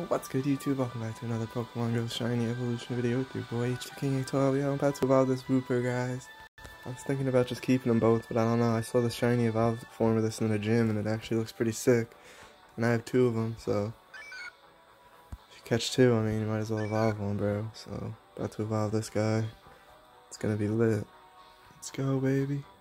What's good, YouTube? Welcome back to another Pokemon Go Shiny Evolution video with your boy HTKing812. Yeah, I'm about to evolve this wooper, guys. I was thinking about just keeping them both, but I don't know. I saw the shiny evolved form of this in the gym, and it actually looks pretty sick. And I have two of them, so if you catch two, I mean, you might as well evolve one, bro. So, about to evolve this guy. It's gonna be lit. Let's go, baby.